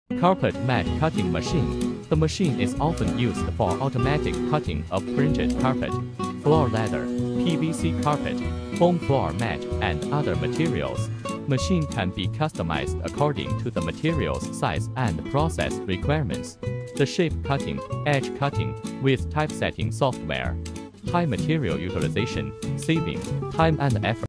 Carpet mat cutting machine. The machine is often used for automatic cutting of printed carpet, floor leather, PVC carpet, foam floor mat, and other materials. Machine can be customized according to the material's size and process requirements. The shape cutting, edge cutting, with typesetting software. High material utilization, saving time and effort.